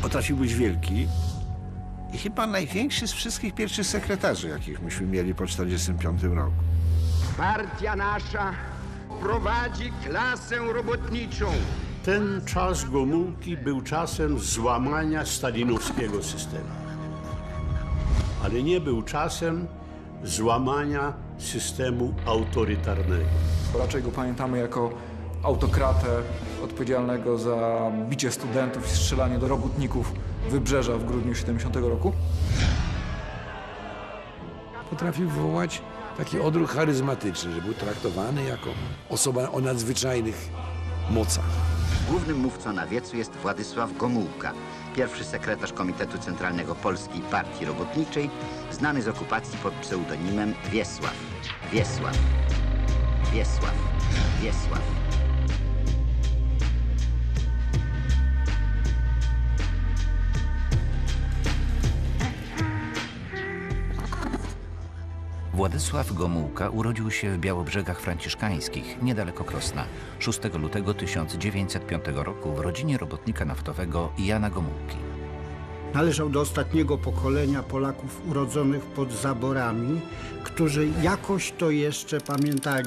Potrafił być wielki i chyba największy z wszystkich pierwszych sekretarzy, jakich myśmy mieli po 1945 roku. Partia nasza prowadzi klasę robotniczą. Ten czas Gomułki był czasem złamania stalinowskiego systemu. Ale nie był czasem złamania systemu autorytarnego. Raczej go pamiętamy jako autokratę odpowiedzialnego za bicie studentów i strzelanie do robotników Wybrzeża w grudniu 70 roku. Potrafił wywołać taki odruch charyzmatyczny, że był traktowany jako osoba o nadzwyczajnych mocach. Głównym mówcą na wiecu jest Władysław Gomułka, pierwszy sekretarz Komitetu Centralnego Polskiej Partii Robotniczej, znany z okupacji pod pseudonimem Wiesław. Wiesław. Wiesław. Wiesław. Władysław Gomułka urodził się w Białobrzegach Franciszkańskich, niedaleko Krosna, 6 lutego 1905 roku w rodzinie robotnika naftowego Jana Gomułki. Należał do ostatniego pokolenia Polaków urodzonych pod zaborami, którzy jakoś to jeszcze pamiętali.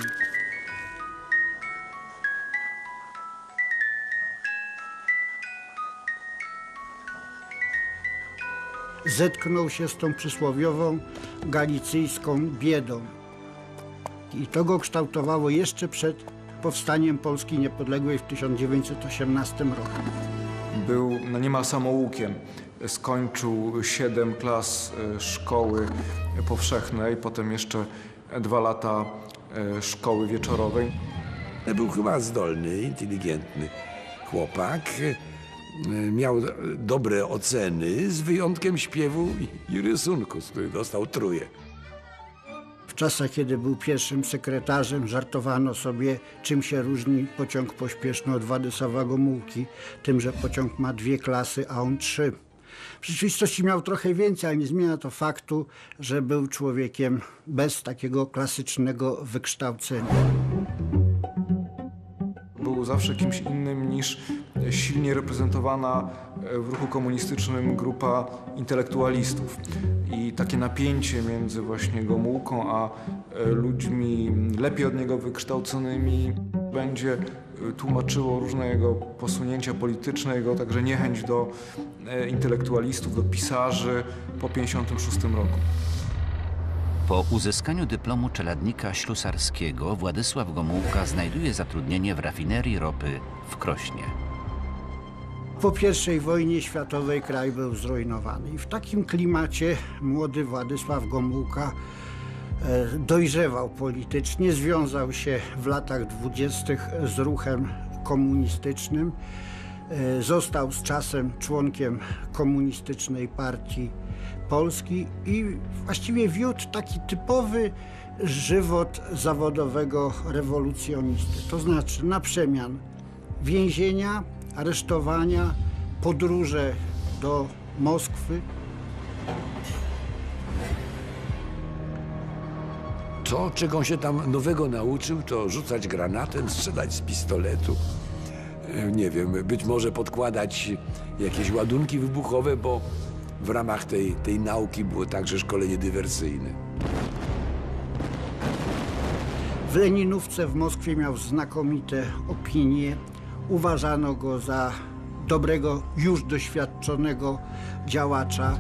Zetknął się z tą przysłowiową galicyjską biedą. I to go kształtowało jeszcze przed powstaniem Polski Niepodległej w 1918 roku. Był niemal samoukiem. Skończył 7 klas szkoły powszechnej, potem jeszcze 2 lata szkoły wieczorowej. Był chyba zdolny, inteligentny chłopak. Miał dobre oceny, z wyjątkiem śpiewu i rysunku, z których dostał trójek. W czasach, kiedy był pierwszym sekretarzem, żartowano sobie, czym się różni pociąg pośpieszny od Władysława Gomułki. Tym, że pociąg ma 2 klasy, a on 3. W rzeczywistości miał trochę więcej, ale nie zmienia to faktu, że był człowiekiem bez takiego klasycznego wykształcenia. Był zawsze kimś innym niż silnie reprezentowana w ruchu komunistycznym grupa intelektualistów. I takie napięcie między właśnie Gomułką a ludźmi lepiej od niego wykształconymi będzie tłumaczyło różne jego posunięcia polityczne, jego także niechęć do intelektualistów, do pisarzy po 1956 roku. Po uzyskaniu dyplomu czeladnika ślusarskiego Władysław Gomułka znajduje zatrudnienie w rafinerii ropy w Krośnie. Po I wojnie światowej kraj był zrujnowany i w takim klimacie młody Władysław Gomułka dojrzewał politycznie, związał się w latach 20. z ruchem komunistycznym, został z czasem członkiem Komunistycznej Partii Polski i właściwie wiódł taki typowy żywot zawodowego rewolucjonisty. To znaczy na przemian więzienia, aresztowania, podróże do Moskwy. To, czego on się tam nowego nauczył, to rzucać granatem, strzelać z pistoletu. Nie wiem, być może podkładać jakieś ładunki wybuchowe, bo w ramach tej nauki było także szkolenie dywersyjne. W Leninówce w Moskwie miał znakomite opinie. Uważano go za dobrego, już doświadczonego działacza.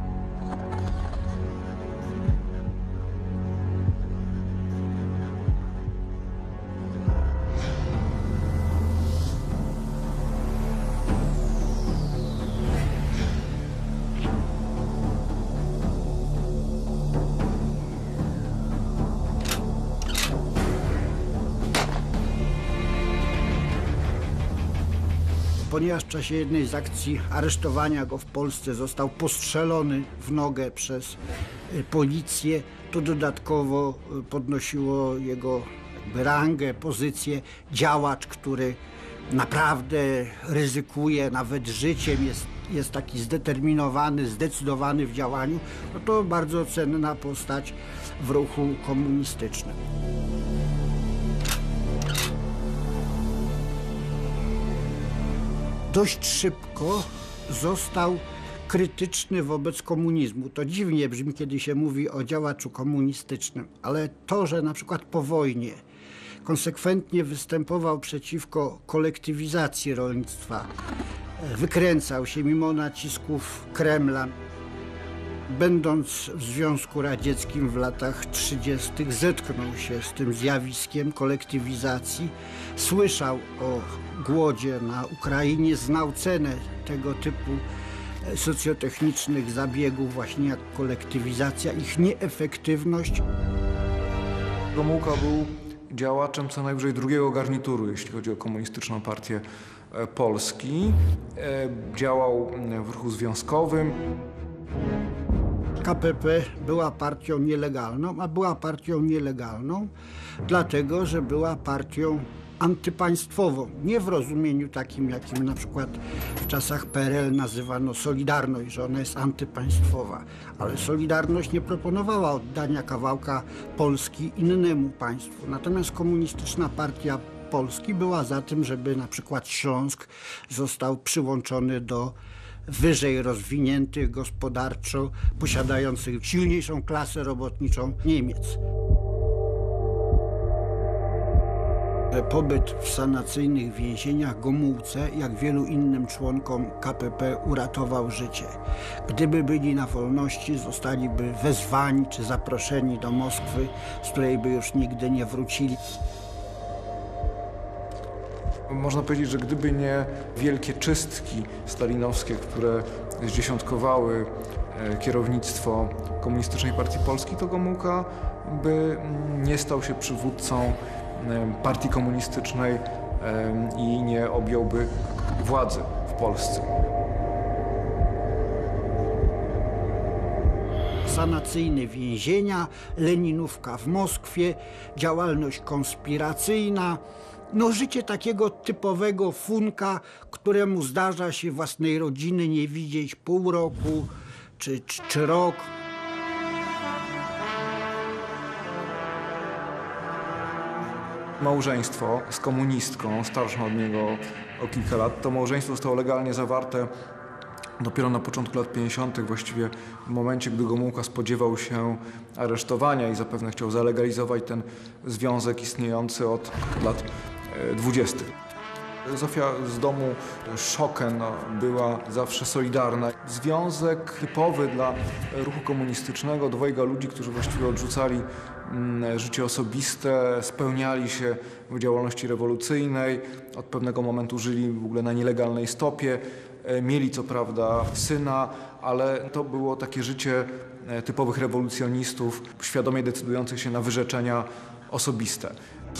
Ponieważ w czasie jednej z akcji aresztowania go w Polsce został postrzelony w nogę przez policję, to dodatkowo podnosiło jego rangę, pozycję. Działacz, który naprawdę ryzykuje nawet życiem, jest taki zdeterminowany, zdecydowany w działaniu, no to bardzo cenna postać w ruchu komunistycznym. Dość szybko został krytyczny wobec komunizmu. To dziwnie brzmi, kiedy się mówi o działaczu komunistycznym, ale to, że na przykład po wojnie konsekwentnie występował przeciwko kolektywizacji rolnictwa, wykręcał się mimo nacisków Kremla. Będąc w Związku Radzieckim w latach 30. zetknął się z tym zjawiskiem kolektywizacji, słyszał o głodzie na Ukrainie, znał cenę tego typu socjotechnicznych zabiegów właśnie jak kolektywizacja, ich nieefektywność. Gomułka był działaczem co najwyżej drugiego garnituru, jeśli chodzi o Komunistyczną Partię Polski. Działał w ruchu związkowym. KPP była partią nielegalną, a była partią nielegalną dlatego, że była partią antypaństwową. Nie w rozumieniu takim, jakim na przykład w czasach PRL nazywano Solidarność, że ona jest antypaństwowa. Ale Solidarność nie proponowała oddania kawałka Polski innemu państwu. Natomiast Komunistyczna Partia Polski była za tym, żeby na przykład Śląsk został przyłączony do wyżej rozwiniętych gospodarczo, posiadających silniejszą klasę robotniczą Niemiec. Pobyt w sanacyjnych więzieniach Gomułce, jak wielu innym członkom KPP, uratował życie. Gdyby byli na wolności, zostaliby wezwani czy zaproszeni do Moskwy, z której by już nigdy nie wrócili. Można powiedzieć, że gdyby nie wielkie czystki stalinowskie, które zdziesiątkowały kierownictwo Komunistycznej Partii Polski, to Gomułka by nie stał się przywódcą partii komunistycznej i nie objąłby władzy w Polsce. Sanacyjne więzienia, leninówka w Moskwie, działalność konspiracyjna. No, życie takiego typowego funka, któremu zdarza się własnej rodziny nie widzieć pół roku czy rok. Małżeństwo z komunistką, starszą od niego o kilka lat. To małżeństwo zostało legalnie zawarte dopiero na początku lat 50., właściwie w momencie, gdy Gomułka spodziewał się aresztowania i zapewne chciał zalegalizować ten związek istniejący od lat 20. Zofia z domu Szoken była zawsze solidarna. Związek typowy dla ruchu komunistycznego, dwojga ludzi, którzy właściwie odrzucali życie osobiste, spełniali się w działalności rewolucyjnej, od pewnego momentu żyli w ogóle na nielegalnej stopie. Mieli co prawda syna, ale to było takie życie typowych rewolucjonistów, świadomie decydujących się na wyrzeczenia osobiste.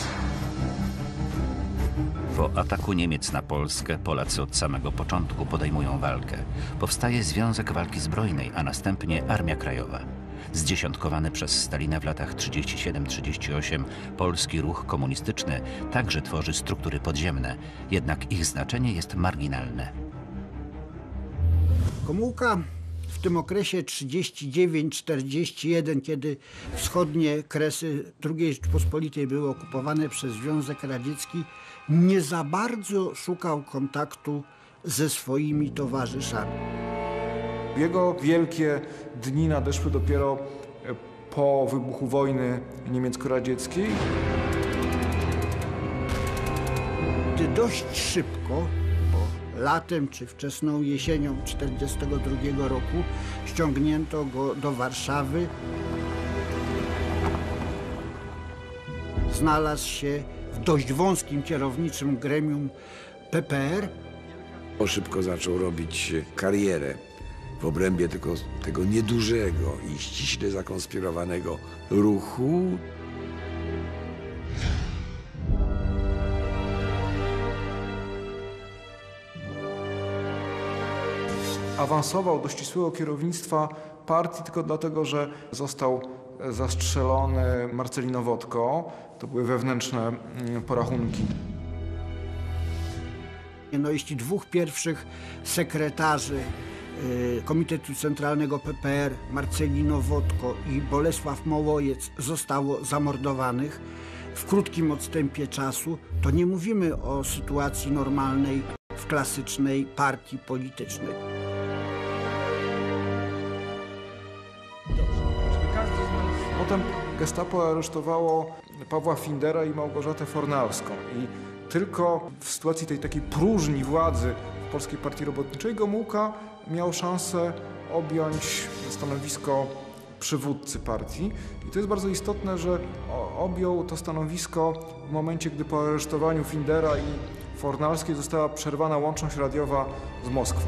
Po ataku Niemiec na Polskę Polacy od samego początku podejmują walkę. Powstaje Związek Walki Zbrojnej, a następnie Armia Krajowa. Zdziesiątkowany przez Stalina w latach 37-38 polski ruch komunistyczny także tworzy struktury podziemne, jednak ich znaczenie jest marginalne. Gomułka w tym okresie 39-41, kiedy wschodnie kresy II Rzeczypospolitej były okupowane przez Związek Radziecki, nie za bardzo szukał kontaktu ze swoimi towarzyszami. Jego wielkie dni nadeszły dopiero po wybuchu wojny niemiecko-radzieckiej. Gdy dość szybko, latem czy wczesną jesienią 1942 roku ściągnięto go do Warszawy, znalazł się w dość wąskim kierowniczym gremium PPR. Szybko zaczął robić karierę w obrębie tylko tego niedużego i ściśle zakonspirowanego ruchu. Awansował do ścisłego kierownictwa partii tylko dlatego, że został zastrzelony Marcelino-Wodko. To były wewnętrzne porachunki. No, jeśli dwóch pierwszych sekretarzy Komitetu Centralnego PPR, Marcelino-Wodko i Bolesław Mołojec, zostało zamordowanych w krótkim odstępie czasu, to nie mówimy o sytuacji normalnej w klasycznej partii politycznej. potem gestapo aresztowało Pawła Findera i Małgorzatę Fornalską. I tylko w sytuacji tej takiej próżni władzy w Polskiej Partii Robotniczej Gomułka miał szansę objąć stanowisko przywódcy partii. I to jest bardzo istotne, że objął to stanowisko w momencie, gdy po aresztowaniu Findera i Fornalskiej została przerwana łączność radiowa z Moskwą.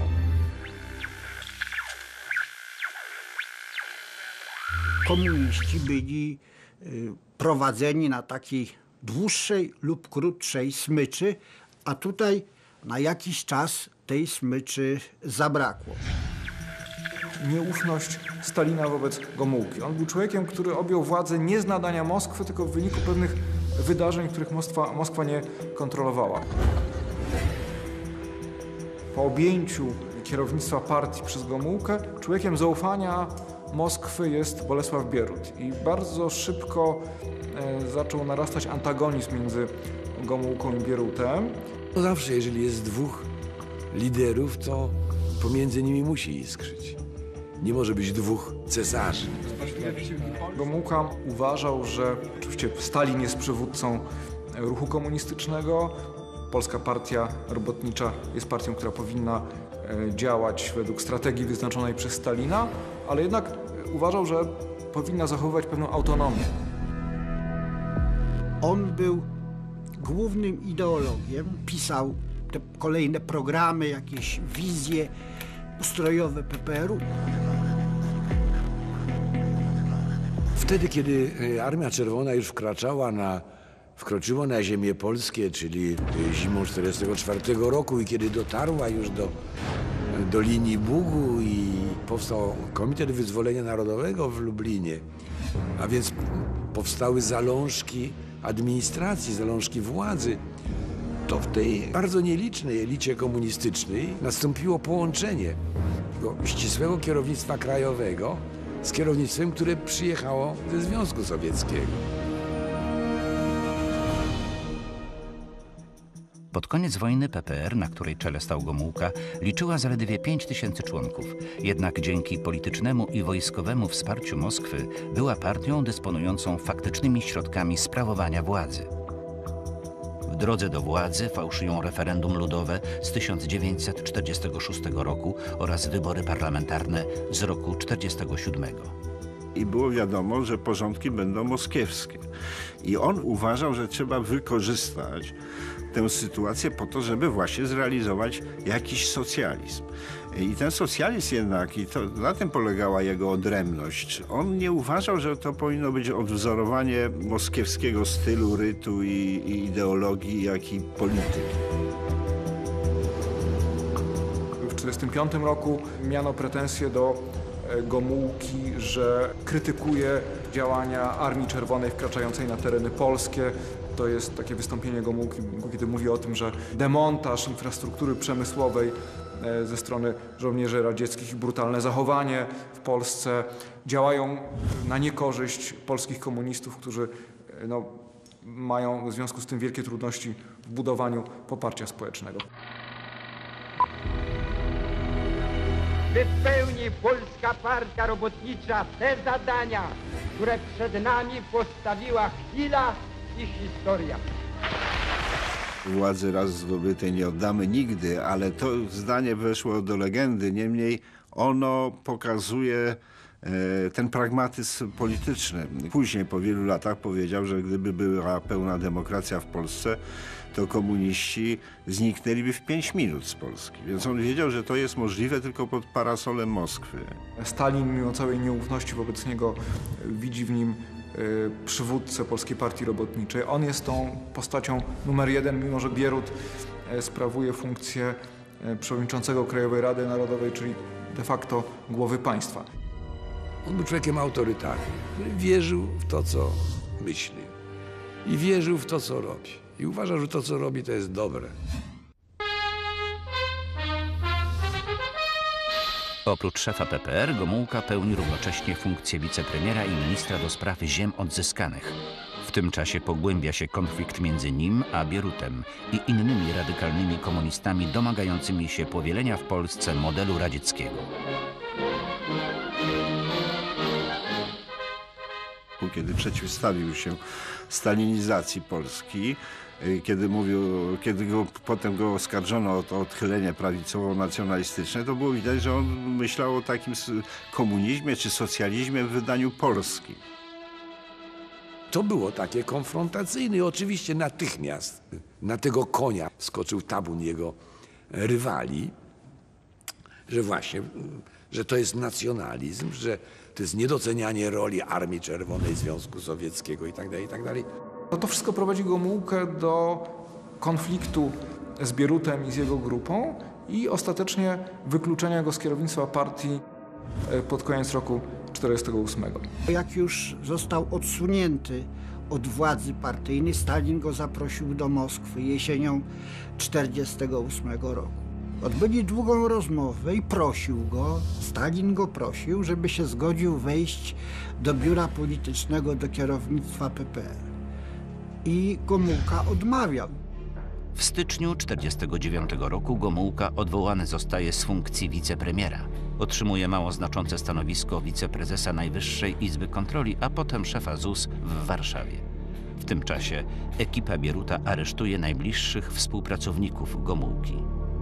Komuniści byli prowadzeni na takiej dłuższej lub krótszej smyczy, a tutaj na jakiś czas tej smyczy zabrakło. Nieufność Stalina wobec Gomułki. On był człowiekiem, który objął władzę nie z nadania Moskwy, tylko w wyniku pewnych wydarzeń, których Moskwa nie kontrolowała. Po objęciu kierownictwa partii przez Gomułkę człowiekiem zaufania Moskwy jest Bolesław Bierut i bardzo szybko zaczął narastać antagonizm między Gomułką i Bierutem. No zawsze, jeżeli jest dwóch liderów, to pomiędzy nimi musi iskrzyć. Nie może być dwóch cesarzy. Gomułka uważał, że oczywiście Stalin jest przywódcą ruchu komunistycznego, Polska Partia Robotnicza jest partią, która powinna działać według strategii wyznaczonej przez Stalina, ale jednak uważał, że powinna zachowywać pewną autonomię. On był głównym ideologiem, pisał te kolejne programy, jakieś wizje ustrojowe PPR-u. Wtedy, kiedy Armia Czerwona już wkroczyła na ziemię polskie, czyli zimą 1944 roku i kiedy dotarła już do linii Bugu i powstał Komitet Wyzwolenia Narodowego w Lublinie, a więc powstały zalążki administracji, zalążki władzy, to w tej bardzo nielicznej elicie komunistycznej nastąpiło połączenie tego ścisłego kierownictwa krajowego z kierownictwem, które przyjechało ze Związku Sowieckiego. Pod koniec wojny PPR, na której czele stał Gomułka, liczyła zaledwie 5000 członków. Jednak dzięki politycznemu i wojskowemu wsparciu Moskwy była partią dysponującą faktycznymi środkami sprawowania władzy. W drodze do władzy fałszują referendum ludowe z 1946 roku oraz wybory parlamentarne z roku 1947. I było wiadomo, że porządki będą moskiewskie. I on uważał, że trzeba wykorzystać tę sytuację po to, żeby właśnie zrealizować jakiś socjalizm. I ten socjalizm jednak, i to na tym polegała jego odrębność, on nie uważał, że to powinno być odwzorowanie moskiewskiego stylu, rytu i ideologii, jak i polityki. W 1945 roku miano pretensje do Gomułki, że krytykuje działania Armii Czerwonej wkraczającej na tereny polskie. To jest takie wystąpienie Gomułki, kiedy mówi o tym, że demontaż infrastruktury przemysłowej ze strony żołnierzy radzieckich i brutalne zachowanie w Polsce działają na niekorzyść polskich komunistów, którzy mają w związku z tym wielkie trudności w budowaniu poparcia społecznego. Wypełni Polska Partia Robotnicza te zadania, które przed nami postawiła chwila i historia. Władzy raz zdobytej nie oddamy nigdy, ale to zdanie weszło do legendy. Niemniej ono pokazuje ten pragmatyzm polityczny. Później, po wielu latach, powiedział, że gdyby była pełna demokracja w Polsce, to komuniści zniknęliby w 5 minut z Polski. Więc on wiedział, że to jest możliwe tylko pod parasolem Moskwy. Stalin, mimo całej nieufności wobec niego, widzi w nim przywódcę Polskiej Partii Robotniczej. On jest tą postacią numer 1, mimo że Bierut sprawuje funkcję przewodniczącego Krajowej Rady Narodowej, czyli de facto głowy państwa. On był człowiekiem autorytarnym, który wierzył w to, co myśli i wierzył w to, co robi. I uważał, że to, co robi, to jest dobre. Oprócz szefa PPR, Gomułka pełni równocześnie funkcję wicepremiera i ministra do spraw ziem odzyskanych. W tym czasie pogłębia się konflikt między nim a Bierutem i innymi radykalnymi komunistami domagającymi się powielenia w Polsce modelu radzieckiego. kiedy przeciwstawił się stalinizacji Polski, kiedy potem go oskarżono o to odchylenie prawicowo-nacjonalistyczne, to było widać, że on myślał o takim komunizmie czy socjalizmie w wydaniu polskim. To było takie konfrontacyjne i oczywiście natychmiast na tego konia skoczył tabun jego rywali, że właśnie, że to jest nacjonalizm, że to jest niedocenianie roli Armii Czerwonej Związku Sowieckiego i tak dalej. No to wszystko prowadzi Gomułkę do konfliktu z Bierutem i z jego grupą i ostatecznie wykluczenia go z kierownictwa partii pod koniec roku 1948. Jak już został odsunięty od władzy partyjnej, Stalin go zaprosił do Moskwy jesienią 1948 roku. Odbyli długą rozmowę i Stalin go prosił, żeby się zgodził wejść do biura politycznego, do kierownictwa PPR. I Gomułka odmawiał. W styczniu 1949 roku Gomułka odwołany zostaje z funkcji wicepremiera. Otrzymuje mało znaczące stanowisko wiceprezesa Najwyższej Izby Kontroli, a potem szefa ZUS w Warszawie. W tym czasie ekipa Bieruta aresztuje najbliższych współpracowników Gomułki.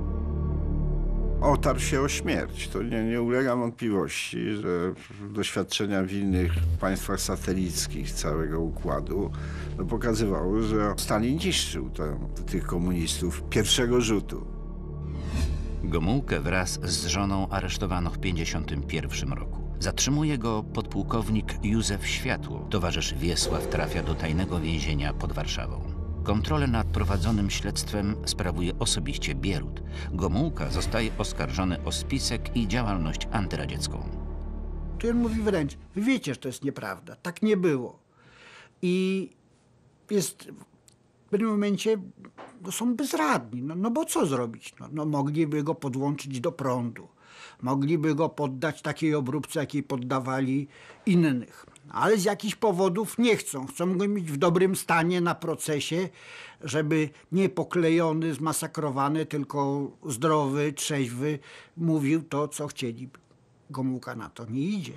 Otarł się o śmierć. To nie ulega wątpliwości, że doświadczenia w innych państwach satelickich całego układu pokazywały, że Stalin niszczył tych komunistów pierwszego rzutu. Gomułkę wraz z żoną aresztowano w 1951 roku. Zatrzymuje go podpułkownik Józef Światło. Towarzysz Wiesław trafia do tajnego więzienia pod Warszawą. Kontrolę nad prowadzonym śledztwem sprawuje osobiście Bierut. Gomułka zostaje oskarżony o spisek i działalność antyradziecką. To on mówi wręcz, wy wiecie, że to jest nieprawda, tak nie było. I jest w pewnym momencie, są bezradni, no bo co zrobić? No mogliby go podłączyć do prądu, mogliby go poddać takiej obróbce, jakiej poddawali innych. Ale z jakichś powodów nie chcą. Chcą go mieć w dobrym stanie na procesie, żeby nie poklejony, zmasakrowany, tylko zdrowy, trzeźwy mówił to, co chcieli. Gomułka na to nie idzie.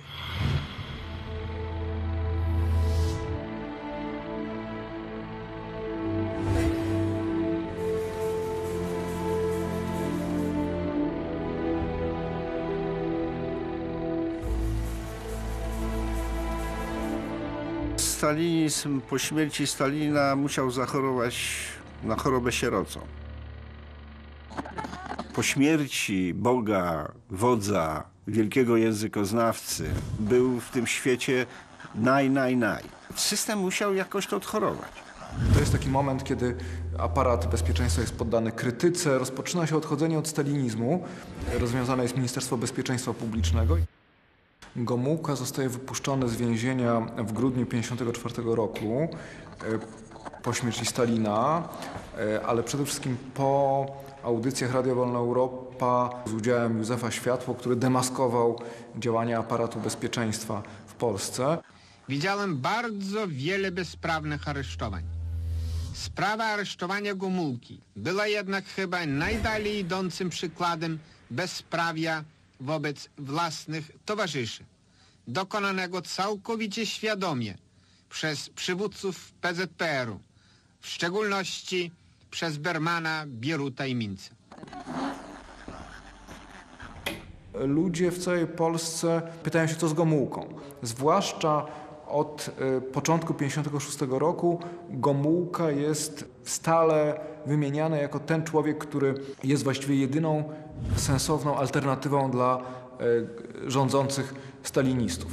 Stalinizm po śmierci Stalina musiał zachorować na chorobę sierocą. Po śmierci Boga, wodza, wielkiego językoznawcy był w tym świecie naj. System musiał jakoś to odchorować. To jest taki moment, kiedy aparat bezpieczeństwa jest poddany krytyce, rozpoczyna się odchodzenie od stalinizmu, rozwiązane jest Ministerstwo Bezpieczeństwa Publicznego. Gomułka zostaje wypuszczony z więzienia w grudniu 1954 roku po śmierci Stalina, ale przede wszystkim po audycjach Radia Wolna Europa z udziałem Józefa Światło, który demaskował działania aparatu bezpieczeństwa w Polsce. Widziałem bardzo wiele bezprawnych aresztowań. Sprawa aresztowania Gomułki była jednak chyba najdalej idącym przykładem bezprawia wobec własnych towarzyszy, dokonanego całkowicie świadomie przez przywódców PZPR-u, w szczególności przez Bermana, Bieruta i Mincę. Ludzie w całej Polsce pytają się, co z Gomułką. Zwłaszcza od początku 1956 roku Gomułka jest stale wymieniany jako ten człowiek, który jest właściwie jedyną sensowną alternatywą dla rządzących stalinistów.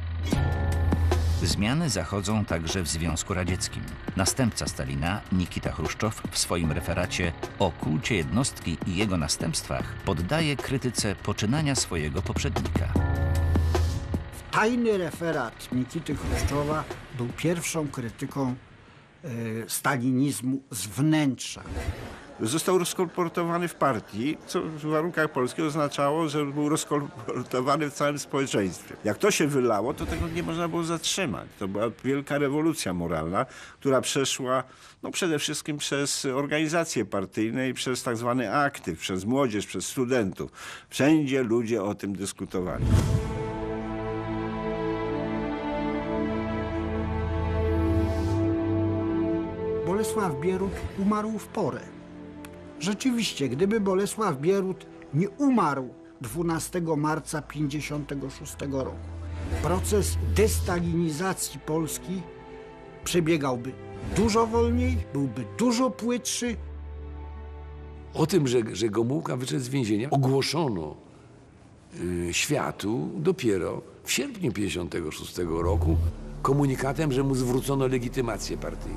Zmiany zachodzą także w Związku Radzieckim. Następca Stalina, Nikita Chruszczow, w swoim referacie o kulcie jednostki i jego następstwach poddaje krytyce poczynania swojego poprzednika. Tajny referat Nikity Chruszczowa był pierwszą krytyką stalinizmu z wnętrza. Został rozkolportowany w partii, co w warunkach polskich oznaczało, że był rozkolportowany w całym społeczeństwie. Jak to się wylało, to tego nie można było zatrzymać. To była wielka rewolucja moralna, która przeszła przede wszystkim przez organizacje partyjne i przez tak zwany aktyw, przez młodzież, przez studentów. Wszędzie ludzie o tym dyskutowali. Bolesław Bierut umarł w porę. Rzeczywiście, gdyby Bolesław Bierut nie umarł 12 marca 1956 roku, proces destalinizacji Polski przebiegałby dużo wolniej, byłby dużo płytszy. O tym, że Gomułka wyszedł z więzienia, ogłoszono światu dopiero w sierpniu 1956 roku komunikatem, że mu zwrócono legitymację partyjną.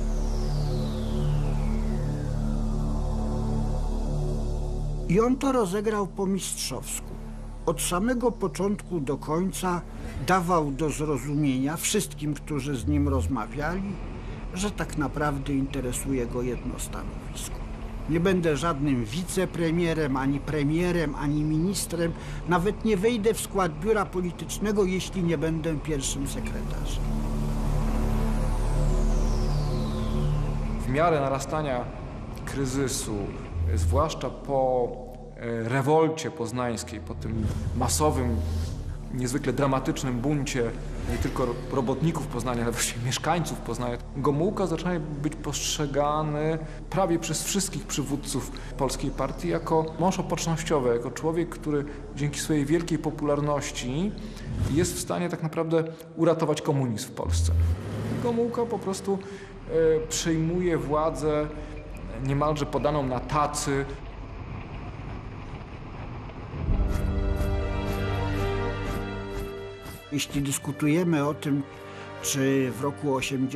I on to rozegrał po mistrzowsku. Od samego początku do końca dawał do zrozumienia wszystkim, którzy z nim rozmawiali, że tak naprawdę interesuje go jedno stanowisko. Nie będę żadnym wicepremierem, ani premierem, ani ministrem. Nawet nie wejdę w skład biura politycznego, jeśli nie będę pierwszym sekretarzem. W miarę narastania kryzysu, zwłaszcza po rewolcie poznańskiej, po tym masowym, niezwykle dramatycznym buncie nie tylko robotników Poznania, ale właściwie mieszkańców Poznania, Gomułka zaczyna być postrzegany prawie przez wszystkich przywódców polskiej partii jako mąż opocznościowy, jako człowiek, który dzięki swojej wielkiej popularności jest w stanie tak naprawdę uratować komunizm w Polsce. Gomułka po prostu przejmuje władzę niemalże podaną na tacy. Jeśli dyskutujemy o tym, czy w roku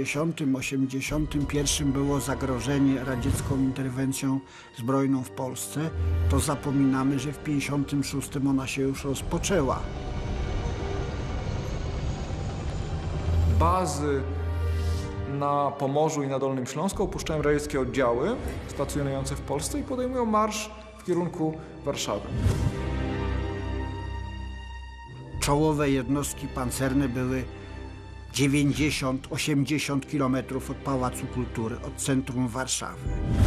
80-81 było zagrożenie radziecką interwencją zbrojną w Polsce, to zapominamy, że w 56 ona się już rozpoczęła. Bazy na Pomorzu i na Dolnym Śląsku opuszczają radzieckie oddziały stacjonujące w Polsce i podejmują marsz w kierunku Warszawy. Czołowe jednostki pancerne były 90-80 kilometrów od Pałacu Kultury, od centrum Warszawy.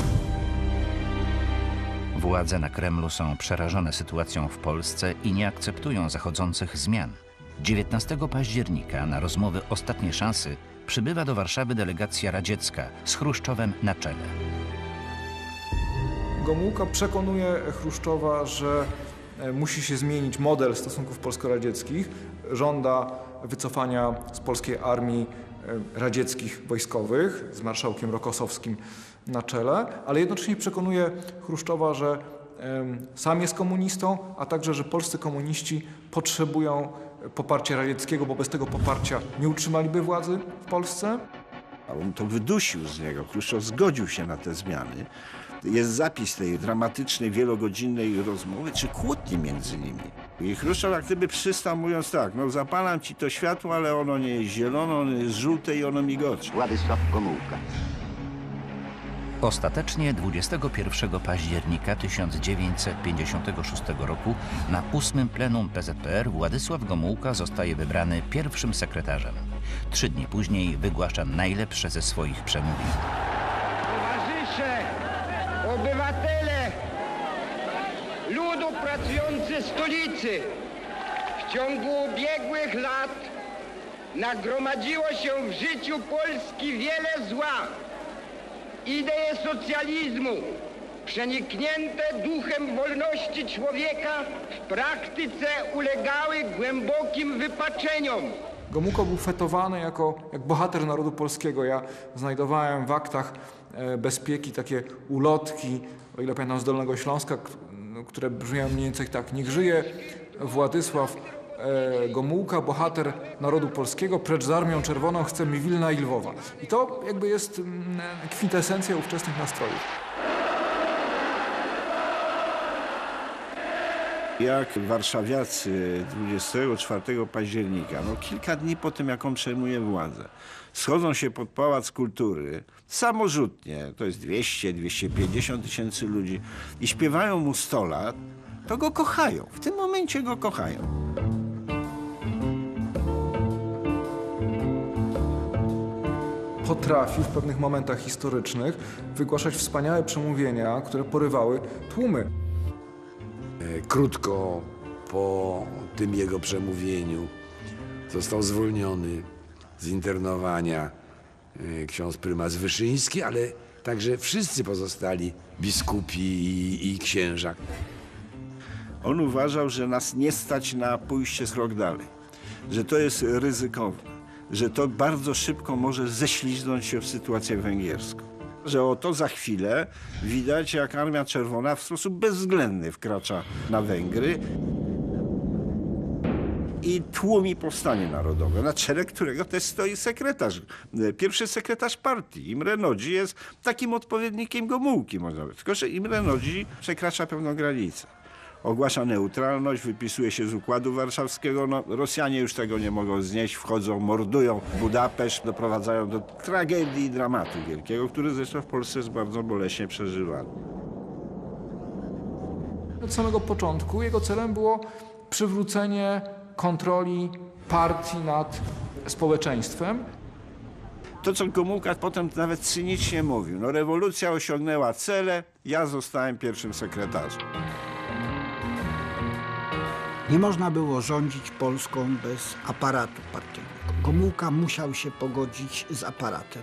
Władze na Kremlu są przerażone sytuacją w Polsce i nie akceptują zachodzących zmian. 19 października na rozmowy Ostatniej szansy przybywa do Warszawy delegacja radziecka z Chruszczowem na czele. Gomułka przekonuje Chruszczowa, że musi się zmienić model stosunków polsko-radzieckich. Żąda wycofania z polskiej armii radzieckich wojskowych z marszałkiem Rokosowskim na czele, ale jednocześnie przekonuje Chruszczowa, że sam jest komunistą, a także, że polscy komuniści potrzebują poparcia radzieckiego, bo bez tego poparcia nie utrzymaliby władzy w Polsce. A on to wydusił z niego. Chruszczow zgodził się na te zmiany. Jest zapis tej dramatycznej, wielogodzinnej rozmowy, czy kłótni między nimi. I Chruszczow jak gdyby przystał, mówiąc tak, no zapalam ci to światło, ale ono nie jest zielone, ono jest żółte i ono migocze. Władysław Gomułka. Ostatecznie 21 października 1956 roku na 8. plenum PZPR Władysław Gomułka zostaje wybrany pierwszym sekretarzem. 3 dni później wygłasza najlepsze ze swoich przemówień. Towarzysze, obywatele, ludu pracujący stolicy, w ciągu ubiegłych lat nagromadziło się w życiu Polski wiele zła. Idee socjalizmu, przeniknięte duchem wolności człowieka, w praktyce ulegały głębokim wypaczeniom. Gomułka był fetowany jak bohater narodu polskiego. Ja znajdowałem w aktach bezpieki takie ulotki, o ile pamiętam, z Dolnego Śląska, które brzmiały mniej więcej tak: niech żyje Władysław Gomułka, bohater narodu polskiego, precz z Armią Czerwoną, chcemy Wilna i Lwowa. I to jakby jest kwintesencja ówczesnych nastrojów. Jak warszawiacy 24 października, no kilka dni po tym, jak on przejmuje władzę, schodzą się pod Pałac Kultury samorzutnie, to jest 200-250 tysięcy ludzi, i śpiewają mu 100 lat, to go kochają. W tym momencie go kochają. Potrafił w pewnych momentach historycznych wygłaszać wspaniałe przemówienia, które porywały tłumy. Krótko po tym jego przemówieniu został zwolniony z internowania ksiądz prymas Wyszyński, ale Także wszyscy pozostali biskupi i księża. On uważał, że nas nie stać na pójście krok dalej, że to jest ryzykowne, że to bardzo szybko może ześliznąć się w sytuację węgierską. Że oto za chwilę widać, jak Armia Czerwona w sposób bezwzględny wkracza na Węgry i tłumi powstanie narodowe, na czele którego też stoi sekretarz, pierwszy sekretarz partii. Imre Nagy jest takim odpowiednikiem Gomułki, można powiedzieć. Tylko że Imre Nagy przekracza pewną granicę. Ogłasza neutralność, wypisuje się z Układu Warszawskiego. No, Rosjanie już tego nie mogą znieść, wchodzą, mordują Budapeszt, doprowadzają do tragedii i dramatu wielkiego, który zresztą w Polsce jest bardzo boleśnie przeżywany. Od samego początku jego celem było przywrócenie kontroli partii nad społeczeństwem. To, co Gomułka potem nawet cynicznie mówił, no rewolucja osiągnęła cele, ja zostałem pierwszym sekretarzem. Nie można było rządzić Polską bez aparatu partyjnego. Gomułka musiał się pogodzić z aparatem.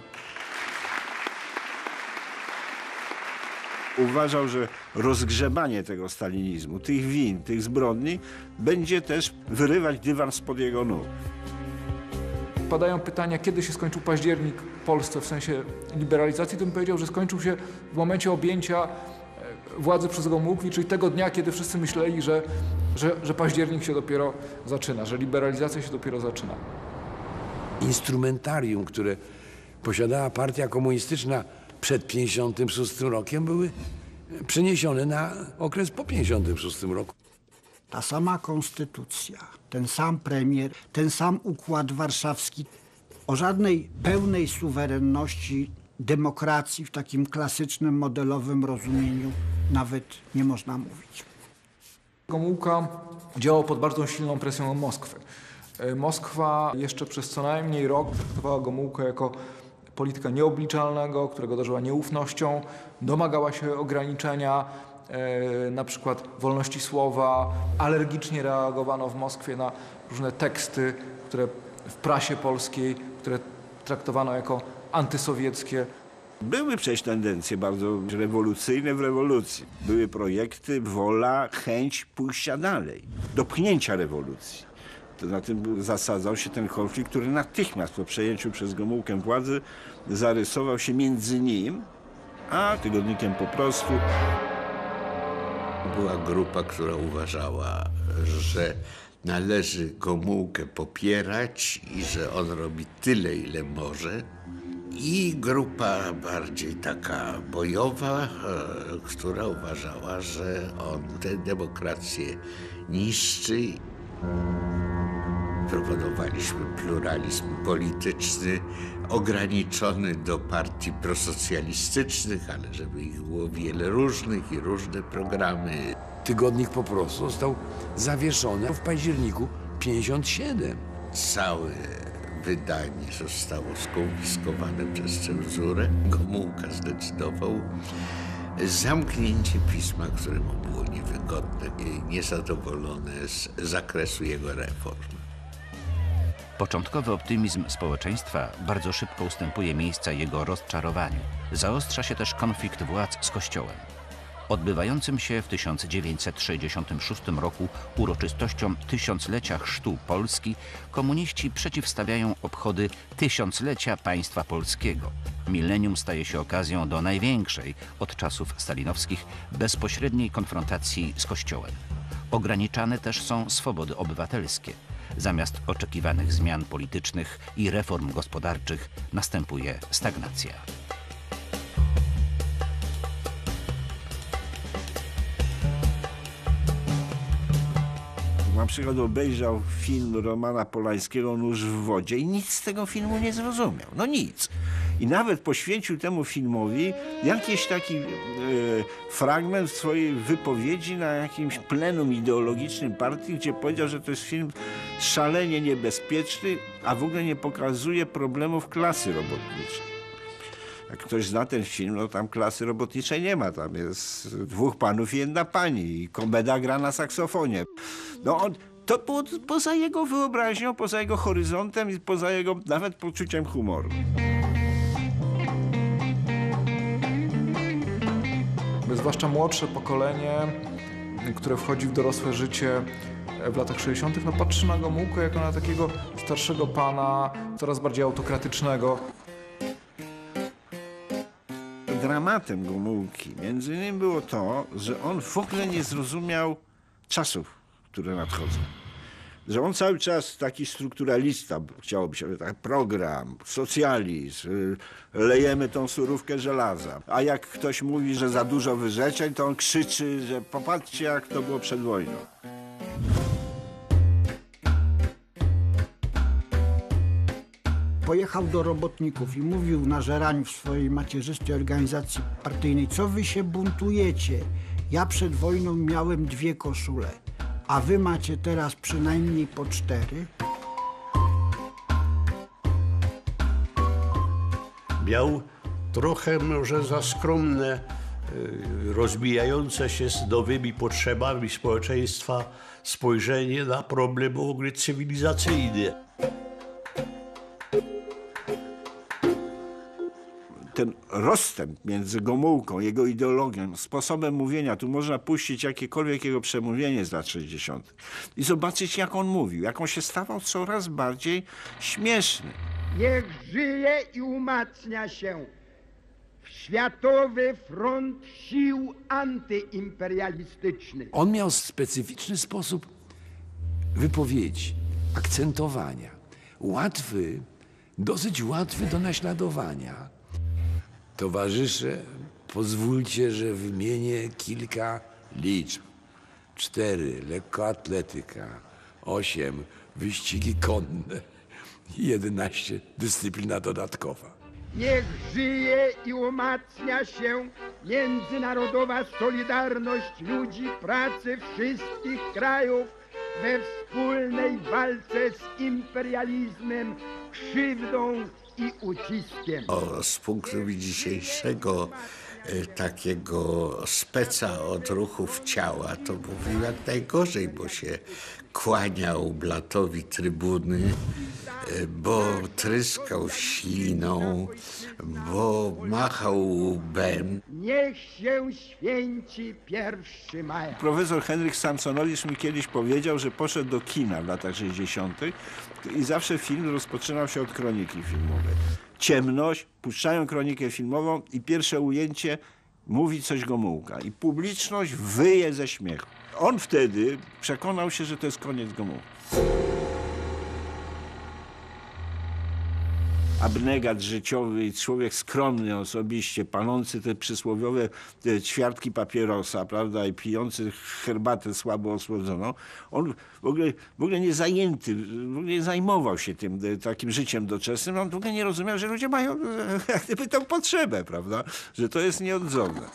Uważał, że rozgrzebanie tego stalinizmu, tych win, tych zbrodni będzie też wyrywać dywan spod jego nóg. Padają pytania, kiedy się skończył październik w Polsce w sensie liberalizacji, to bym powiedział, że skończył się w momencie objęcia władzy przez Gomułki, czyli tego dnia, kiedy wszyscy myśleli, że październik się dopiero zaczyna, że liberalizacja się dopiero zaczyna. Instrumentarium, które posiadała partia komunistyczna przed 1956 rokiem, były przeniesione na okres po 1956 roku. Ta sama konstytucja, ten sam premier, ten sam układ warszawski. O żadnej pełnej suwerenności demokracji w takim klasycznym, modelowym rozumieniu nawet nie można mówić. Gomułka działał pod bardzo silną presją Moskwy. Moskwa jeszcze przez co najmniej rok traktowała Gomułkę jako polityka nieobliczalnego, którego darzyła nieufnością, domagała się ograniczenia na przykład wolności słowa. Alergicznie reagowano w Moskwie na różne teksty, które w prasie polskiej, które traktowano jako antysowieckie. Były przecież tendencje bardzo rewolucyjne w rewolucji. Były projekty, wola, chęć pójścia dalej, dopchnięcia rewolucji. To na tym zasadzał się ten konflikt, który natychmiast po przejęciu przez Gomułkę władzy zarysował się między nim a tygodnikiem Po Prostu. Była grupa, która uważała, że należy Gomułkę popierać i że on robi tyle, ile może. I grupa bardziej taka bojowa, która uważała, że on tę demokrację niszczy. Proponowaliśmy pluralizm polityczny ograniczony do partii prosocjalistycznych, ale żeby ich było wiele różnych i różne programy. Tygodnik Po Prostu został zawieszony w październiku 1957. Całe wydanie zostało skonfiskowane przez cenzurę. Gomułka zdecydował zamknięcie pisma, które mu było niewygodne i niezadowolone z zakresu jego reform. Początkowy optymizm społeczeństwa bardzo szybko ustępuje miejsca jego rozczarowaniu. Zaostrza się też konflikt władz z Kościołem. Odbywającym się w 1966 roku uroczystościom tysiąclecia chrztu Polski komuniści przeciwstawiają obchody tysiąclecia państwa polskiego. Milenium staje się okazją do największej od czasów stalinowskich bezpośredniej konfrontacji z Kościołem. Ograniczane też są swobody obywatelskie. Zamiast oczekiwanych zmian politycznych i reform gospodarczych następuje stagnacja. Na przykład obejrzał film Romana Polańskiego Nóż w wodzie i nic z tego filmu nie zrozumiał. No nic. I nawet poświęcił temu filmowi jakiś taki fragment swojej wypowiedzi na jakimś plenum ideologicznym partii, gdzie powiedział, że to jest film szalenie niebezpieczny, a w ogóle nie pokazuje problemów klasy robotniczej. Jak ktoś zna ten film, no tam klasy robotniczej nie ma. Tam jest dwóch panów i jedna pani i Komeda gra na saksofonie. No to było poza jego wyobraźnią, poza jego horyzontem i poza jego nawet poczuciem humoru. zwłaszcza młodsze pokolenie, które wchodzi w dorosłe życie w latach 60., no patrzy na Gomułkę jako na takiego starszego pana, coraz bardziej autokratycznego. Dramatem Gomułki między innymi było to, że on w ogóle nie zrozumiał czasów, które nadchodzą. Że on cały czas taki strukturalista, chciałoby się tak, program, socjalizm, lejemy tą surówkę żelaza. A jak ktoś mówi, że za dużo wyrzeczeń, to on krzyczy, że popatrzcie, jak to było przed wojną. Pojechał do robotników i mówił na żeraniu w swojej macierzystej organizacji partyjnej: co wy się buntujecie? Ja przed wojną miałem 2 koszule, a wy macie teraz przynajmniej po 4. Miał trochę może za skromne, rozbijające się z nowymi potrzebami społeczeństwa spojrzenie na problem w ogóle cywilizacyjny. Ten rozstęp między Gomułką, jego ideologią, sposobem mówienia, tu można puścić jakiekolwiek jego przemówienie z lat 60. i zobaczyć, jak on mówił, jak on się stawał coraz bardziej śmieszny. Niech żyje i umacnia się Światowy Front Sił Antyimperialistycznych. On miał specyficzny sposób wypowiedzi, akcentowania. Łatwy, dosyć łatwy do naśladowania. Towarzysze, pozwólcie, że wymienię kilka liczb. 4, lekkoatletyka, 8, wyścigi konne, 11, dyscyplina dodatkowa. Niech żyje i umacnia się międzynarodowa solidarność ludzi pracy wszystkich krajów we wspólnej walce z imperializmem, krzywdą i uciskiem. Z punktu dzisiejszego takiego speca od ruchów ciała, to mówił jak najgorzej, bo się kłaniał blatowi trybuny, bo tryskał śliną, bo machał łbem. Niech się święci 1 maja. Profesor Henryk Samsonowicz mi kiedyś powiedział, że poszedł do kina w latach 60. i zawsze film rozpoczynał się od kroniki filmowej. Ciemność, puszczają kronikę filmową i pierwsze ujęcie mówi coś Gomułka i publiczność wyje ze śmiechu. On wtedy przekonał się, że to jest koniec Gomułki. Abnegat życiowy i człowiek skromny osobiście, palący te przysłowiowe ćwiartki papierosa, prawda, i pijący herbatę słabo osłodzoną, on w ogóle nie zajęty, w ogóle nie zajmował się tym takim życiem doczesnym, on w ogóle nie rozumiał, że ludzie mają jak gdyby tą potrzebę, prawda, że to jest nieodzowne.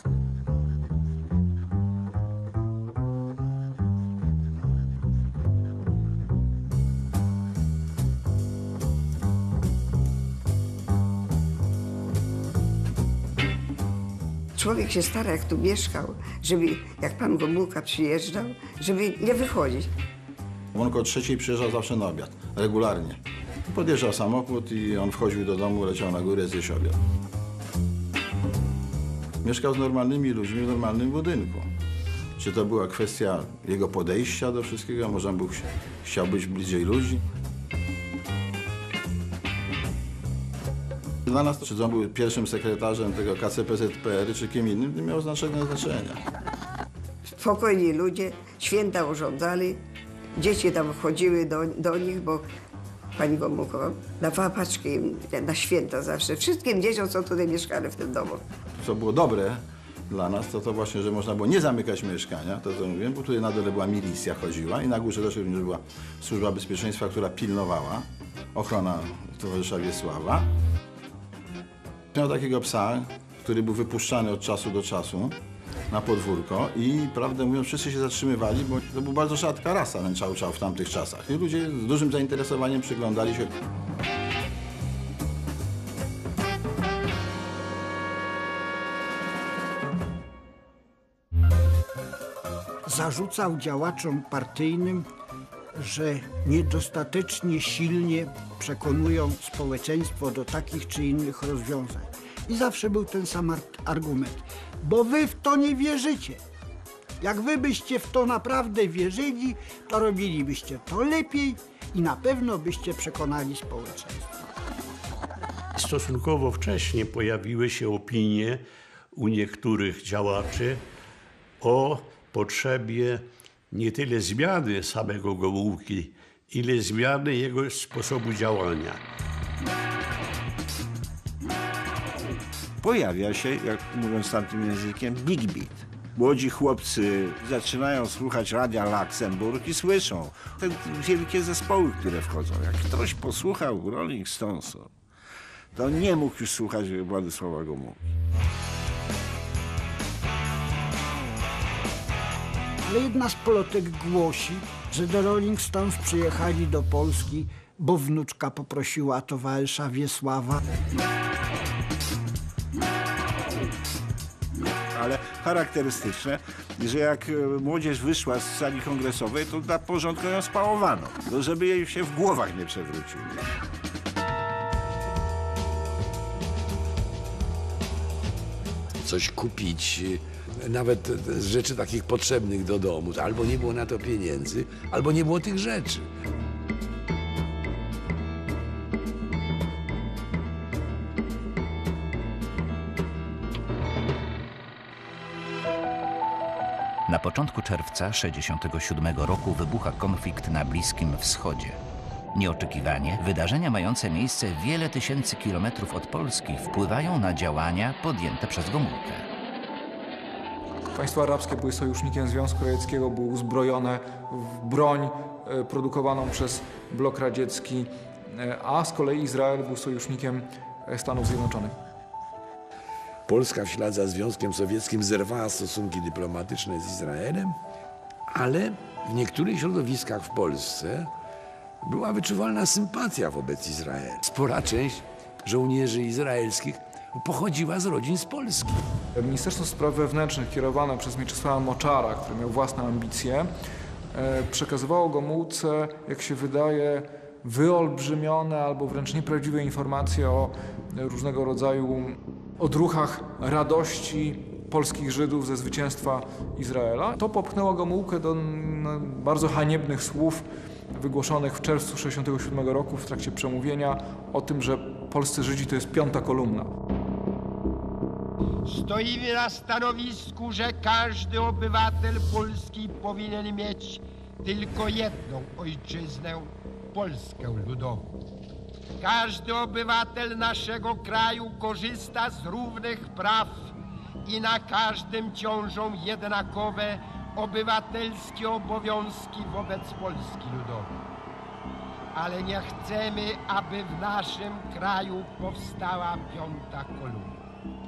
Człowiek się stara, jak tu mieszkał, żeby, jak pan Gomułka przyjeżdżał, żeby nie wychodzić. On około 3:00 przyjeżdżał zawsze na obiad, regularnie. Podjeżdżał samochód i on wchodził do domu, leciał na górę zjeść obiad. Mieszkał z normalnymi ludźmi w normalnym budynku. Czy to była kwestia jego podejścia do wszystkiego, może on chciał być bliżej ludzi? Dla nas, czy on był pierwszym sekretarzem tego KCPZPR, czy kim innym, nie miało żadnego znaczenia. Spokojni ludzie, święta urządzali, dzieci tam wchodziły do nich, bo pani Gomułka dawała paczki na święta zawsze, wszystkim dzieciom, co tutaj mieszkali w tym domu. Co było dobre dla nas, to właśnie, że można było nie zamykać mieszkania, to co mówiłem, bo tutaj na dole była milicja, chodziła i na górze też również była Służba Bezpieczeństwa, która pilnowała, ochrona towarzysza Wiesława. Miał takiego psa, który był wypuszczany od czasu do czasu na podwórko i prawdę mówiąc wszyscy się zatrzymywali, bo to była bardzo rzadka rasa ten Czał Czał w tamtych czasach. I ludzie z dużym zainteresowaniem przyglądali się. Zarzucał działaczom partyjnym, że niedostatecznie silnie przekonują społeczeństwo do takich czy innych rozwiązań. I zawsze był ten sam argument. Bo wy w to nie wierzycie. Jak wy byście w to naprawdę wierzyli, to robilibyście to lepiej i na pewno byście przekonali społeczeństwo. Stosunkowo wcześnie pojawiły się opinie u niektórych działaczy o potrzebie nie tyle zmiany samego Gomułki, ile zmiany jego sposobu działania. Pojawia się, jak mówiąc tamtym językiem, big beat. Młodzi chłopcy zaczynają słuchać Radia Luxemburg i słyszą te wielkie zespoły, które wchodzą. Jak ktoś posłuchał Rolling Stonesów, to nie mógł już słuchać Władysława Gomułki. Ale jedna z plotek głosi, że The Rolling Stones przyjechali do Polski, bo wnuczka poprosiła towarzysza Wiesława. Ale charakterystyczne, że jak młodzież wyszła z sali kongresowej, to na porządku ją spałowano, żeby jej się w głowach nie przewróciły. Coś kupić, nawet z rzeczy takich potrzebnych do domu. Albo nie było na to pieniędzy, albo nie było tych rzeczy. Na początku czerwca 1967 roku wybucha konflikt na Bliskim Wschodzie. Nieoczekiwanie wydarzenia mające miejsce wiele tysięcy kilometrów od Polski wpływają na działania podjęte przez Gomułkę. Państwa arabskie były sojusznikiem Związku Radzieckiego, były uzbrojone w broń produkowaną przez blok radziecki, a z kolei Izrael był sojusznikiem Stanów Zjednoczonych. Polska w ślad za Związkiem Sowieckim zerwała stosunki dyplomatyczne z Izraelem, ale w niektórych środowiskach w Polsce była wyczuwalna sympatia wobec Izraela. Spora część żołnierzy izraelskich pochodziła z rodzin z Polski. Ministerstwo Spraw Wewnętrznych kierowane przez Mieczysława Moczara, który miał własne ambicje, przekazywało Gomułce, jak się wydaje, wyolbrzymione albo wręcz nieprawdziwe informacje o różnego rodzaju odruchach radości polskich Żydów ze zwycięstwa Izraela. To popchnęło Gomułkę do bardzo haniebnych słów wygłoszonych w czerwcu 1967 roku w trakcie przemówienia o tym, że polscy Żydzi to jest piąta kolumna. Stoimy na stanowisku, że każdy obywatel Polski powinien mieć tylko jedną ojczyznę, Polskę ludową. Każdy obywatel naszego kraju korzysta z równych praw i na każdym ciążą jednakowe obywatelskie obowiązki wobec Polski ludowej. Ale nie chcemy, aby w naszym kraju powstała piąta kolumna.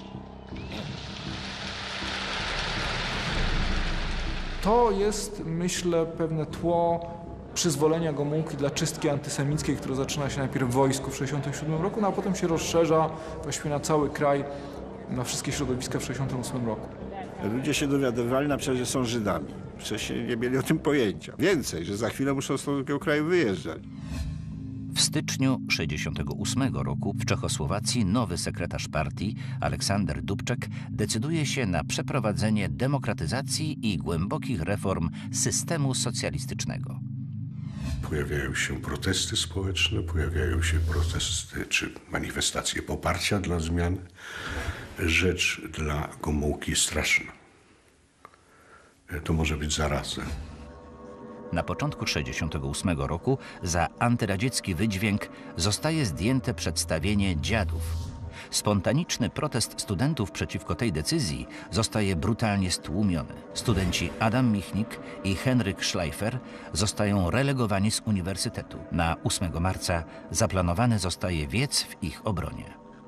To jest, myślę, pewne tło przyzwolenia Gomułki dla czystki antysemickiej, która zaczyna się najpierw w wojsku w 1967 roku, no a potem się rozszerza właściwie na cały kraj, na wszystkie środowiska w 1968 roku. Ludzie się dowiadywali na przykład, że są Żydami. Wcześniej nie mieli o tym pojęcia. Więcej, że za chwilę muszą z tego kraju wyjeżdżać. W styczniu 1968 roku w Czechosłowacji nowy sekretarz partii, Aleksander Dubček, decyduje się na przeprowadzenie demokratyzacji i głębokich reform systemu socjalistycznego. Pojawiają się protesty społeczne, pojawiają się protesty czy manifestacje poparcia dla zmian. Rzecz dla Gomułki straszna. To może być zaraza. Na początku 1968 roku za antyradziecki wydźwięk zostaje zdjęte przedstawienie Dziadów. Spontaniczny protest studentów przeciwko tej decyzji zostaje brutalnie stłumiony. Studenci Adam Michnik i Henryk Schleifer zostają relegowani z uniwersytetu. Na 8 marca zaplanowany zostaje wiec w ich obronie.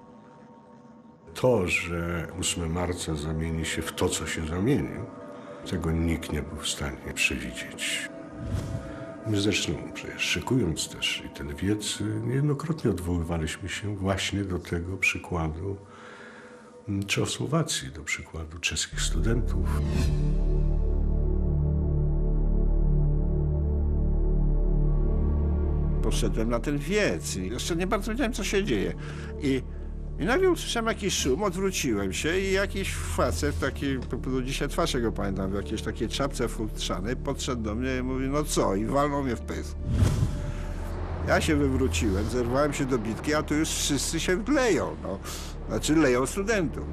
To, że 8 marca zamieni się w to, co się zamienił, tego nikt nie był w stanie przewidzieć. My zresztą, przecież szykując też i ten wiec, niejednokrotnie odwoływaliśmy się właśnie do tego przykładu Czechosłowacji, do przykładu czeskich studentów. Poszedłem na ten wiec i jeszcze nie bardzo wiedziałem, co się dzieje. I I nagle usłyszałem jakiś szum, odwróciłem się i jakiś facet, taki, do dzisiaj twarz go pamiętam, w jakiejś takiej czapce futrzanej, podszedł do mnie i mówi, no co? I walnął mnie w pysk. Ja się wywróciłem, zerwałem się do bitki, a tu już wszyscy się leją, no. Znaczy leją studentów.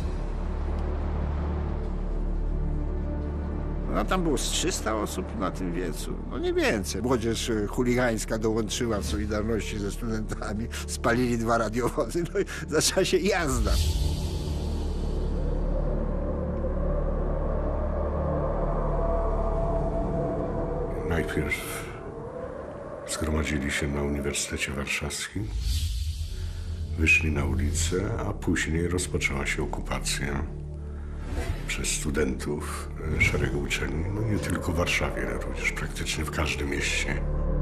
No tam było z 300 osób na tym wiecu, no nie więcej. Młodzież chuligańska dołączyła w Solidarności ze studentami, spalili 2 radiowozy, no i zaczęła się jazda. Najpierw zgromadzili się na Uniwersytecie Warszawskim, wyszli na ulicę, a później rozpoczęła się okupacja przez studentów szeregu uczelni, no nie tylko w Warszawie, ale również praktycznie w każdym mieście.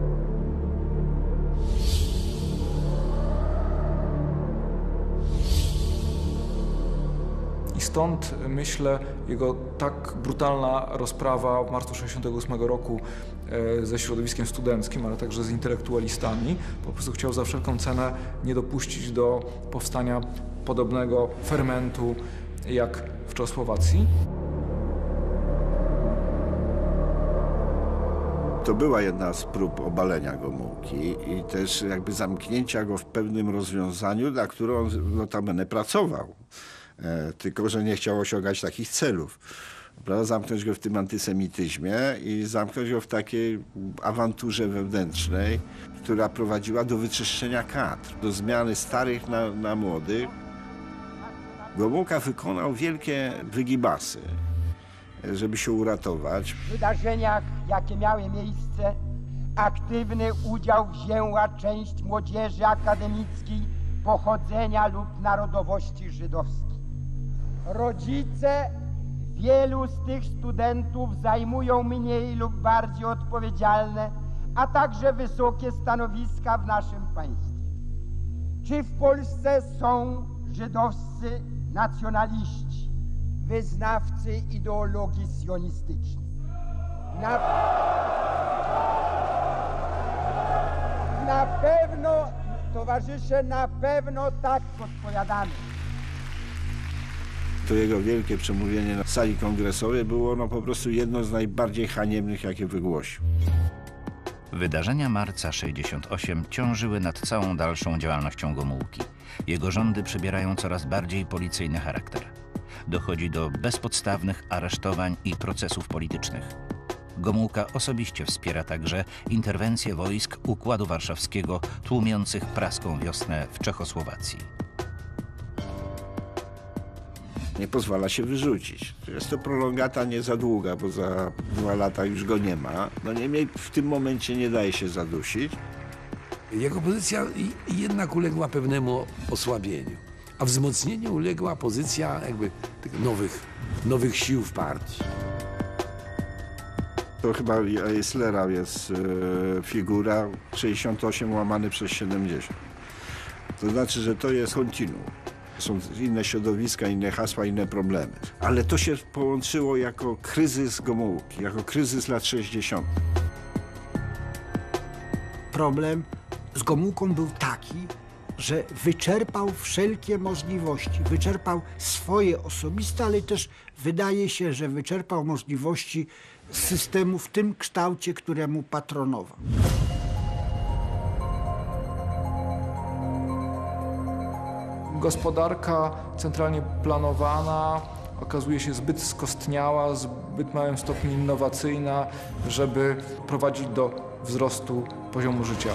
I stąd, myślę, jego tak brutalna rozprawa w marcu 1968 roku ze środowiskiem studenckim, ale także z intelektualistami. Po prostu chciał za wszelką cenę nie dopuścić do powstania podobnego fermentu jak w Czechosłowacji. To była jedna z prób obalenia Gomułki i też jakby zamknięcia go w pewnym rozwiązaniu, dla którego on notabene pracował. Tylko że nie chciał osiągać takich celów. Prawda? Zamknąć go w tym antysemityzmie i zamknąć go w takiej awanturze wewnętrznej, która prowadziła do wyczyszczenia kadr, do zmiany starych na młodych. Gomułka wykonał wielkie wygibasy, żeby się uratować. W wydarzeniach, jakie miały miejsce, aktywny udział wzięła część młodzieży akademickiej pochodzenia lub narodowości żydowskiej. Rodzice wielu z tych studentów zajmują mniej lub bardziej odpowiedzialne, a także wysokie stanowiska w naszym państwie. Czy w Polsce są żydowscy nacjonaliści, wyznawcy ideologii sionistycznej? Na pewno, towarzysze, na pewno tak odpowiadamy. To jego wielkie przemówienie na sali kongresowej było po prostu jedno z najbardziej haniebnych, jakie wygłosił. Wydarzenia marca 68 ciążyły nad całą dalszą działalnością Gomułki. Jego rządy przybierają coraz bardziej policyjny charakter. Dochodzi do bezpodstawnych aresztowań i procesów politycznych. Gomułka osobiście wspiera także interwencję wojsk Układu Warszawskiego tłumiących praską wiosnę w Czechosłowacji. Nie pozwala się wyrzucić. Jest to prolongata nie za długa, bo za 2 lata już go nie ma. No niemniej w tym momencie nie daje się zadusić. Jego pozycja jednak uległa pewnemu osłabieniu, a wzmocnieniu uległa pozycja jakby tych nowych sił w partii. To chyba Eislera jest figura 68 łamany przez 70. To znaczy, że to jest kontinuum. Są inne środowiska, inne hasła, inne problemy. Ale to się połączyło jako kryzys Gomułki, jako kryzys lat 60. Problem z Gomułką był taki, że wyczerpał wszelkie możliwości. Wyczerpał swoje osobiste, ale też wydaje się, że wyczerpał możliwości systemu w tym kształcie, któremu patronował. Gospodarka centralnie planowana okazuje się zbyt skostniała, zbyt małym stopniu innowacyjna, żeby prowadzić do wzrostu poziomu życia.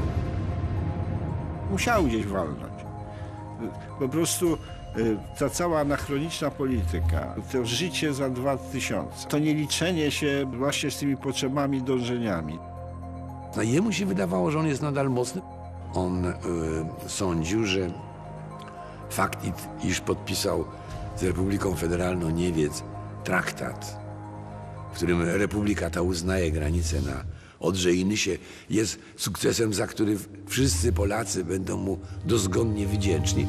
Musiał gdzieś walnąć. Po prostu ta cała anachroniczna polityka, to życie za 2000, to nie liczenie się właśnie z tymi potrzebami, dążeniami. No jemu się wydawało, że on jest nadal mocny. On sądził, że fakt, iż podpisał z Republiką Federalną Niemiec traktat, w którym Republika ta uznaje granice na Odrze i Nysie, jest sukcesem, za który wszyscy Polacy będą mu dozgonnie wdzięczni.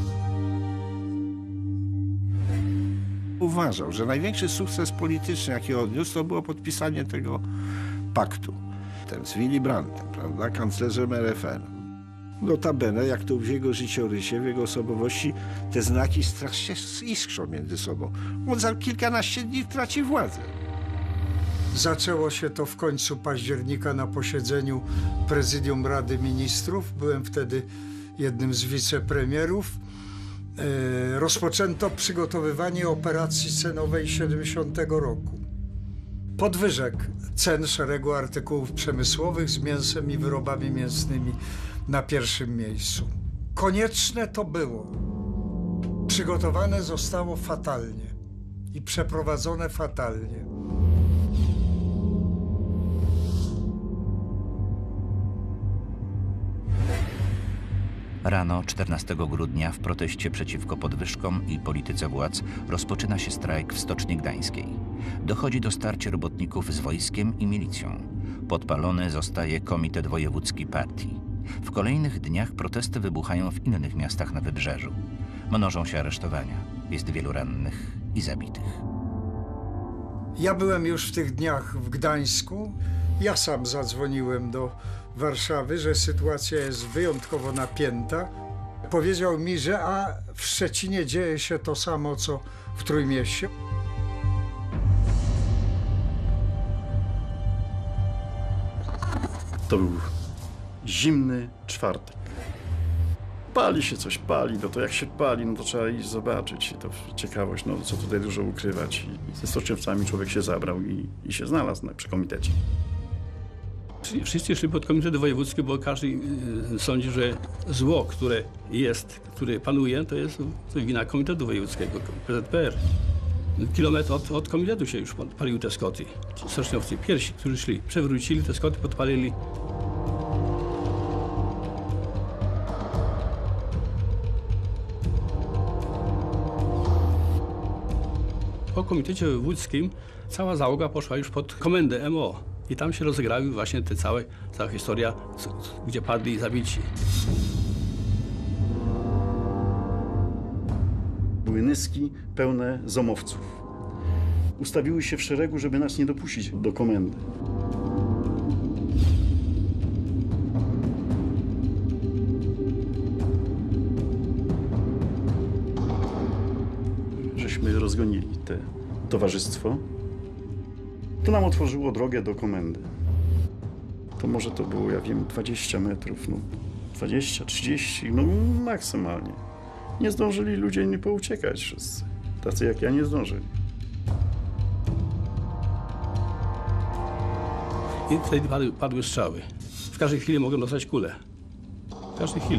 Uważał, że największy sukces polityczny, jaki odniósł, to było podpisanie tego paktu. Ten z Willy Brandtem, prawda, kanclerzem RFN. Notabene, jak to w jego życiorysie, w jego osobowości, te znaki strasznie iskrzą między sobą. On za kilkanaście dni traci władzę. Zaczęło się to w końcu października na posiedzeniu Prezydium Rady Ministrów. Byłem wtedy jednym z wicepremierów. Rozpoczęto przygotowywanie operacji cenowej 70 roku. Podwyżek cen szeregu artykułów przemysłowych z mięsem i wyrobami mięsnymi na pierwszym miejscu. Konieczne to było. Przygotowane zostało fatalnie i przeprowadzone fatalnie. Rano 14 grudnia w proteście przeciwko podwyżkom i polityce władz rozpoczyna się strajk w Stoczni Gdańskiej. Dochodzi do starcia robotników z wojskiem i milicją. Podpalony zostaje Komitet Wojewódzki Partii. W kolejnych dniach protesty wybuchają w innych miastach na Wybrzeżu. Mnożą się aresztowania. Jest wielu rannych i zabitych. Ja byłem już w tych dniach w Gdańsku. Ja sam zadzwoniłem do Warszawy, że sytuacja jest wyjątkowo napięta. Powiedział mi, że w Szczecinie dzieje się to samo, co w Trójmieście. To był zimny czwartek. Pali się coś, pali, no to jak się pali, no to trzeba iść zobaczyć. I to ciekawość, no co tutaj dużo ukrywać. I ze stoczniowcami człowiek się zabrał i się znalazł przy komitecie. Wszyscy szli pod komitet wojewódzki, bo każdy sądzi, że zło, które panuje, to jest wina komitetu wojewódzkiego, PZPR. Kilometr od komitetu się już podpaliły te skoty. Stoczniowcy pierwsi, którzy szli, przewrócili te skoty, podpalili. Po komitecie wojewódzkim cała załoga poszła już pod komendę MO. I tam się rozegrały właśnie cała historia, gdzie padli zabici. Były nyski pełne zomowców. Ustawiły się w szeregu, żeby nas nie dopuścić do komendy. Żeśmy rozgonili te towarzystwo. To nam otworzyło drogę do komendy. To może to było, ja wiem, 20 metrów, no 20, 30, no maksymalnie. Nie zdążyli ludzie nie pouciekać wszyscy. Tacy jak ja nie zdążyli. I wtedy padły strzały. W każdej chwili mogłem dostać kulę. W każdej chwili.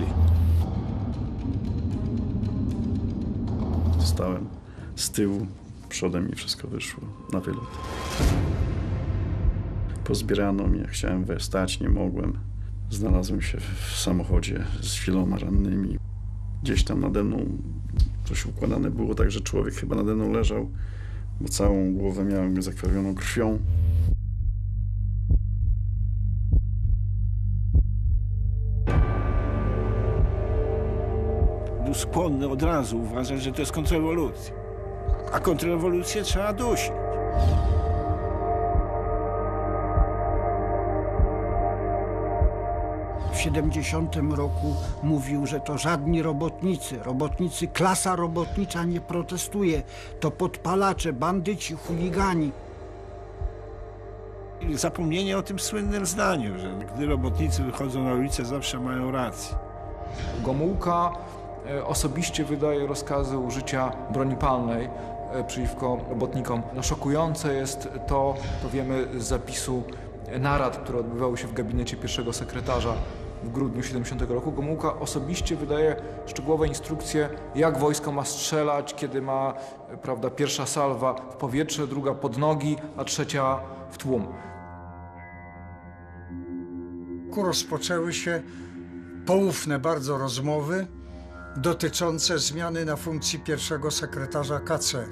Stałem z tyłu, przodem mi wszystko wyszło na wylot. Pozbierano mnie, chciałem wstać, nie mogłem. Znalazłem się w samochodzie z wieloma rannymi. Gdzieś tam nade mną coś układane było tak, że człowiek chyba nade mną leżał, bo całą głowę miałem zakrwawioną krwią. Był skłonny od razu uważać, że to jest kontrrewolucja. A kontrrewolucję trzeba dusić. W 70 roku mówił, że to żadni robotnicy, klasa robotnicza nie protestuje, to podpalacze, bandyci, chuligani. Zapomnienie o tym słynnym zdaniu, że gdy robotnicy wychodzą na ulicę, zawsze mają rację. Gomułka osobiście wydaje rozkazy użycia broni palnej przeciwko robotnikom. No, szokujące jest to wiemy z zapisu narad, które odbywały się w gabinecie pierwszego sekretarza w grudniu 70 roku. Gomułka osobiście wydaje szczegółowe instrukcje, jak wojsko ma strzelać, kiedy ma, prawda, pierwsza salwa w powietrze, druga pod nogi, a trzecia w tłum. Rozpoczęły się poufne bardzo rozmowy dotyczące zmiany na funkcji pierwszego sekretarza KC.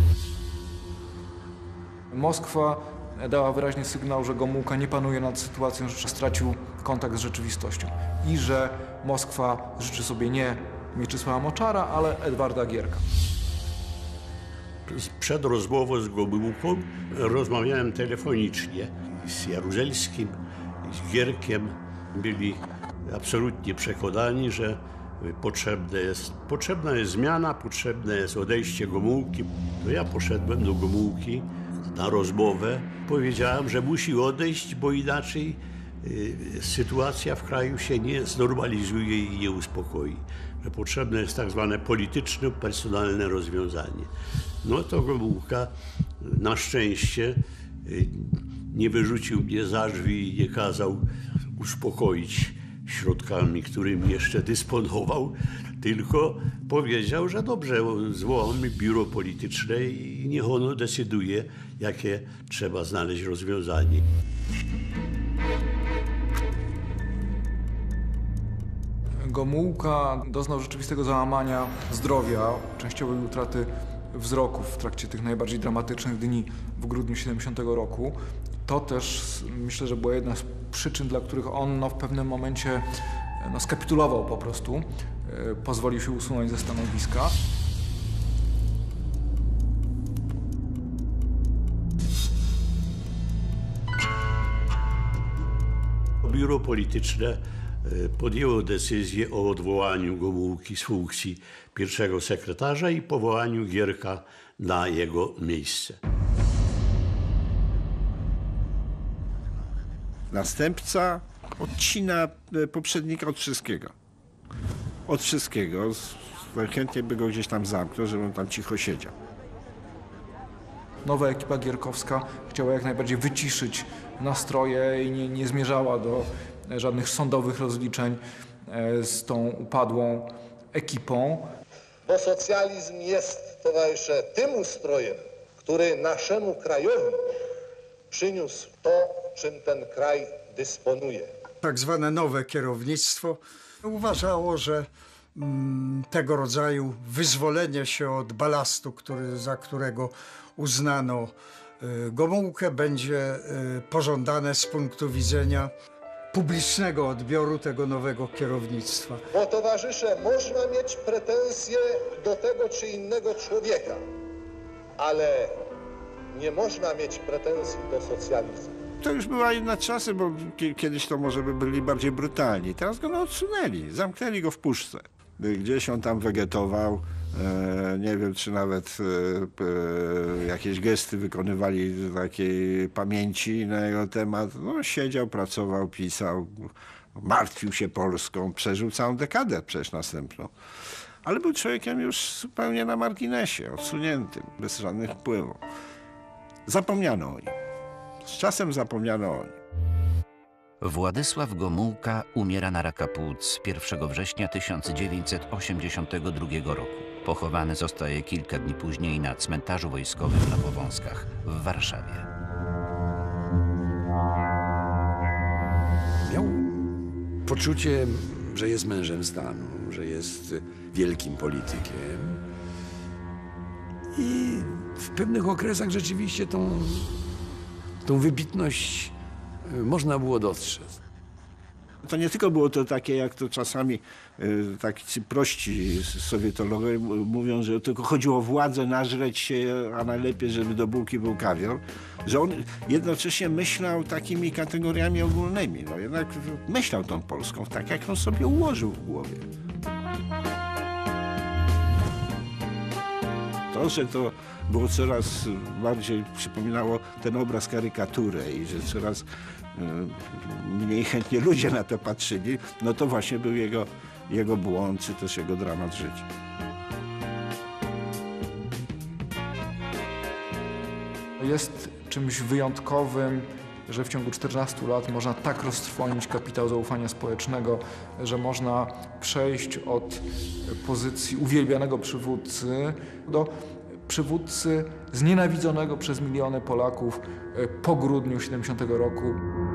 Moskwa dała wyraźny sygnał, że Gomułka nie panuje nad sytuacją, że stracił kontakt z rzeczywistością i że Moskwa życzy sobie nie Mieczysława Moczara, ale Edwarda Gierka. Przed rozmową z Gomułką rozmawiałem telefonicznie z Jaruzelskim, z Gierkiem. Byli absolutnie przekonani, że potrzebna jest zmiana, potrzebne jest odejście Gomułki. To ja poszedłem do Gomułki na rozmowę. Powiedziałem, że musi odejść, bo inaczej sytuacja w kraju się nie znormalizuje i nie uspokoi. Że potrzebne jest tak zwane polityczne, personalne rozwiązanie. No to Gomułka na szczęście nie wyrzucił mnie za drzwi i nie kazał uspokoić środkami, którymi jeszcze dysponował, tylko powiedział, że dobrze, zwołamy biuro polityczne i niech ono decyduje, jakie trzeba znaleźć rozwiązanie. Gomułka doznał rzeczywistego załamania zdrowia, częściowej utraty wzroku w trakcie tych najbardziej dramatycznych dni w grudniu 70 roku. To też myślę, że była jedna z przyczyn, dla których on w pewnym momencie skapitulował po prostu, pozwolił się usunąć ze stanowiska. Biuro polityczne podjęło decyzję o odwołaniu Gomułki z funkcji pierwszego sekretarza i powołaniu Gierka na jego miejsce. Następca odcina poprzednika od wszystkiego. Od wszystkiego. Chętnie by go gdzieś tam zamknął, żeby on tam cicho siedział. Nowa ekipa gierkowska chciała jak najbardziej wyciszyć nastroje i nie zmierzała do żadnych sądowych rozliczeń z tą upadłą ekipą. Bo socjalizm jest, towarzysze, tym ustrojem, który naszemu krajowi przyniósł to, czym ten kraj dysponuje. Tak zwane nowe kierownictwo uważało, że tego rodzaju wyzwolenie się od balastu, za którego uznano Gomułkę, będzie pożądane z punktu widzenia publicznego odbioru tego nowego kierownictwa. Bo towarzysze, można mieć pretensje do tego czy innego człowieka, ale nie można mieć pretensji do socjalizmu. To już była inne czasy, bo kiedyś to może by byli bardziej brutalni. Teraz go odsunęli, zamknęli go w puszce. Gdzieś on tam wegetował, nie wiem, czy nawet jakieś gesty wykonywali takiej pamięci na jego temat. No, siedział, pracował, pisał, martwił się Polską, przeżył całą dekadę przecież następną. Ale był człowiekiem już zupełnie na marginesie, odsuniętym, bez żadnych wpływów. Zapomniano o nim. Z czasem zapomniano o nim. Władysław Gomułka umiera na raka płuc 1 września 1982 roku. Pochowany zostaje kilka dni później na cmentarzu wojskowym na Powązkach w Warszawie. Miał poczucie, że jest mężem stanu, że jest wielkim politykiem i w pewnych okresach rzeczywiście tą wybitność można było dostrzec. To nie tylko było to takie, jak to czasami tacy prości sowietologowie mówią, że tylko chodziło o władzę, nażreć się, a najlepiej, żeby do bułki był kawior, że on jednocześnie myślał takimi kategoriami ogólnymi. No jednak myślał tą Polską tak, jak on sobie ułożył w głowie. To, że to było coraz bardziej przypominało ten obraz karykaturę i że coraz mniej chętnie ludzie na to patrzyli, no to właśnie był jego błąd, czy też jego dramat życia. Jest czymś wyjątkowym, że w ciągu 14 lat można tak roztrwonić kapitał zaufania społecznego, że można przejść od pozycji uwielbianego przywódcy do przywódcy znienawidzonego przez miliony Polaków po grudniu 70 roku.